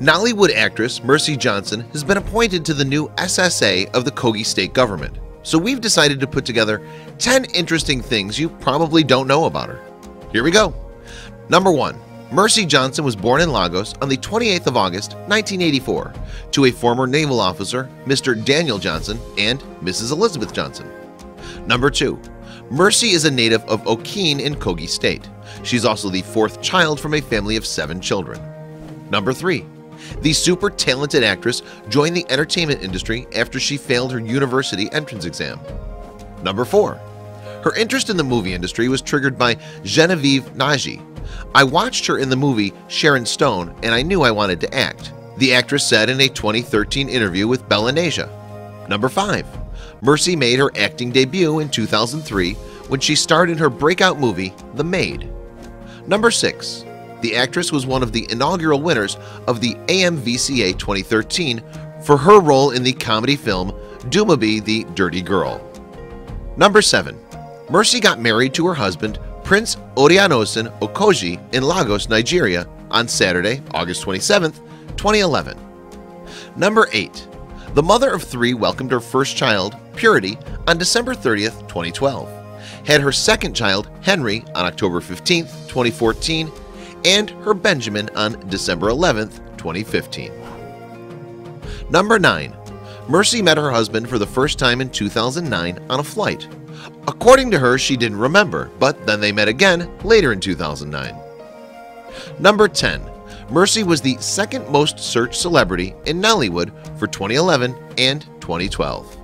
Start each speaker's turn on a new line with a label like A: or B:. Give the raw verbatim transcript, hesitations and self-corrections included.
A: Nollywood actress Mercy Johnson has been appointed to the new S S A of the Kogi State Government, so we've decided to put together ten interesting things you probably don't know about her. Here we go. Number one. Mercy Johnson was born in Lagos on the twenty-eighth of August nineteen eighty-four to a former naval officer, Mister Daniel Johnson, and Missus Elizabeth Johnson. Number two. Mercy is a native of Okene in Kogi State. She's also the fourth child from a family of seven children. Number three. The super talented actress joined the entertainment industry after she failed her university entrance exam. Number four. Her interest in the movie industry was triggered by Genevieve Nnaji. I watched her in the movie Sharon Stone and I knew I wanted to act, the actress said in a twenty thirteen interview with Bella Naija. Number five. Mercy made her acting debut in two thousand three when she starred in her breakout movie, The Maid. Number six. The actress was one of the inaugural winners of the A M V C A twenty thirteen for her role in the comedy film Dumabi the Dirty Girl. Number seven. Mercy got married to her husband Prince Orianosin Okoji in Lagos, Nigeria on Saturday, August twenty-seventh, twenty eleven. Number eight. The mother of three welcomed her first child, Purity, on December thirtieth, twenty twelve, had her second child, Henry, on October fifteenth, twenty fourteen, and her Benjamin on December eleventh, twenty fifteen. Number nine. Mercy met her husband for the first time in two thousand nine on a flight. According to her, she didn't remember, but then they met again later in two thousand nine. Number ten. Mercy was the second most searched celebrity in Nollywood for twenty eleven and twenty twelve.